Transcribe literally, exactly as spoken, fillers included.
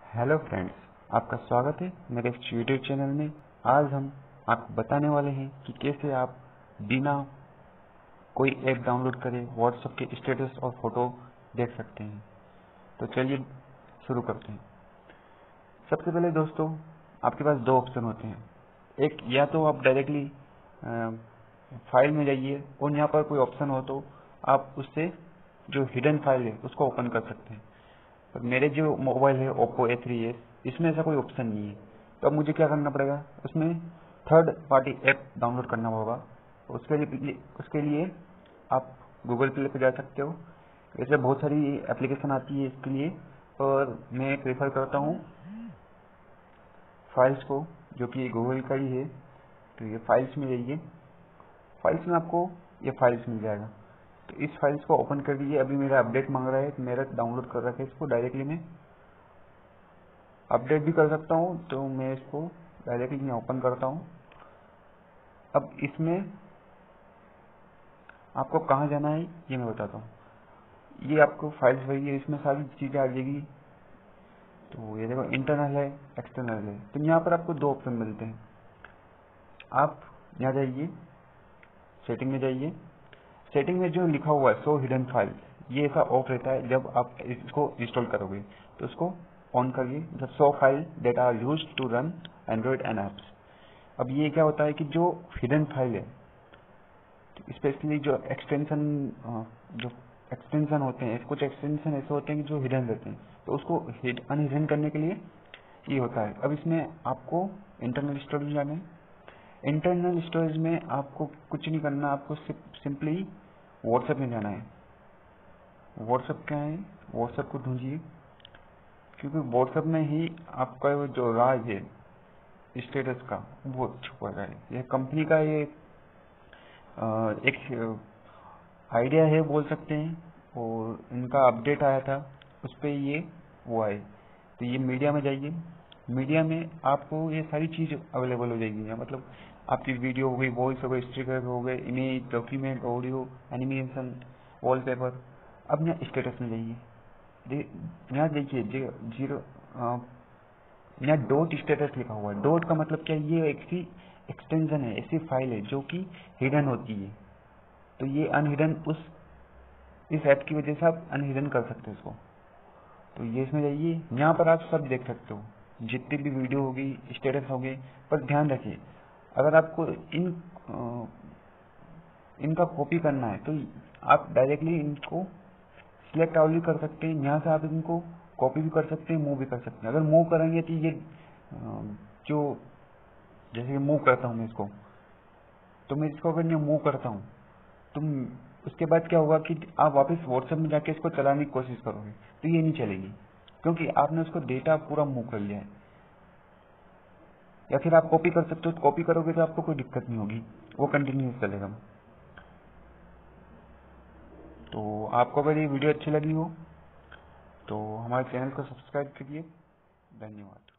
Hello friends, आपका स्वागत है मेरे इस यूट्यूब चैनल में। आज हम आपको बताने वाले हैं कि कैसे आप बिना कोई ऐप डाउनलोड करे व्हाट्सएप के स्टेटस और फोटो देख सकते हैं। तो चलिए शुरू करते हैं। सबसे पहले दोस्तों, आपके पास दो ऑप्शन होते हैं। एक, या तो आप डायरेक्टली फाइल में जाइए और यहाँ पर कोई ऑप्शन हो तो आप उससे जो हिडन फाइल है उसको ओपन कर सकते हैं। पर मेरे जो मोबाइल है ओप्पो ए थ्री एस, इसमें ऐसा कोई ऑप्शन नहीं है। तो अब मुझे क्या करना पड़ेगा, उसमें थर्ड पार्टी ऐप डाउनलोड करना होगा। उसके लिए उसके लिए आप गूगल प्ले पे जा सकते हो। ऐसे बहुत सारी एप्लीकेशन आती है इसके लिए, और मैं प्रेफर करता हूँ फाइल्स को, जो कि गूगल का ही है। तो ये फाइल्स में जाइए, फाइल्स में आपको ये फाइल्स मिल जाएगा। तो इस फाइल्स को ओपन कर दीजिए। अभी मेरा अपडेट मांग रहा है, मेरा डाउनलोड कर रखा है। इसको डायरेक्टली मैं अपडेट भी कर सकता हूँ, तो मैं इसको डायरेक्टली मैं ओपन करता हूँ। अब इसमें आपको कहाँ जाना है ये मैं बताता हूँ। ये आपको फाइल्स वही है, इसमें सारी चीज़ें आ जाएगी। तो ये देखो, इंटरनल है, एक्सटर्नल है। तो यहाँ पर आपको दो ऑप्शन मिलते हैं। आप यहाँ जाइए, सेटिंग में जाइए। सेटिंग में जो लिखा हुआ है शो हिडन फाइल, ये ऐसा ऑफ रहता है जब आप इसको इंस्टॉल करोगे। तो इसको ऑन करिए, the show file data are use to run Android and apps. अब ये क्या होता है कि जो हिडन फाइल है, स्पेशली जो एक्सटेंशन जो एक्सटेंशन होते हैं, कुछ एक्सटेंशन ऐसे होते हैं कि जो हिडन रहते हैं, तो उसको अनहिडन करने के लिए ये होता है। अब इसमें आपको इंटरनल स्टोरेज जाना है। इंटरनल स्टोरेज में आपको कुछ नहीं करना, आपको सिंपली व्हाट्सएप में जाना है। व्हाट्सएप क्या है, व्हाट्सएप को ढूंढिए, क्योंकि व्हाट्सएप में ही आपका जो राज है स्टेटस का वो छुपा है। यह कंपनी का ये एक आइडिया है बोल सकते हैं, और इनका अपडेट आया था उस पर ये वो आए। तो ये मीडिया में जाइए, मीडिया में आपको ये सारी चीज़ अवेलेबल हो जाएगी। मतलब आपकी वीडियो हो गई, वॉइस हो गई, स्टिकर हो गए, image, document, audio, animation, wallpaper. अब यहाँ स्टेटस में जाइए, यहाँ देखिए जीरो, यहाँ डॉट स्टेटस लिखा हुआ है। डॉट का मतलब क्या है, ये एक सी एक्सटेंशन है, ऐसी फाइल है जो कि हिडन होती है। तो ये अनहिडन उस इस ऐप की वजह से आप अनहिडन कर सकते हो इसको। तो ये इसमें जाइए, यहाँ पर आप सब देख सकते हो, जितनी भी वीडियो होगी, स्टेटस होगी। पर ध्यान रखिए, अगर आपको इन आ, इनका कॉपी करना है तो आप डायरेक्टली इनको सिलेक्ट ऑल भी कर सकते हैं। यहाँ से आप इनको कॉपी भी कर सकते हैं, मूव भी कर सकते हैं। अगर मूव करेंगे तो ये जो जैसे कि मूव करता हूँ मैं इसको, तो मैं इसको अगर मैं मूव करता हूँ तो उसके बाद क्या होगा कि आप वापस व्हाट्सएप में जाके इसको चलाने की कोशिश करोगे तो ये नहीं चलेगी, क्योंकि आपने उसको डेटा पूरा मूव कर लिया है। या फिर आप कॉपी कर सकते हो, तो कॉपी करोगे तो आपको कोई दिक्कत नहीं होगी, वो कंटिन्यूस चलेगा। तो आपको अगर ये वीडियो अच्छी लगी हो तो हमारे चैनल को सब्सक्राइब करिए। धन्यवाद।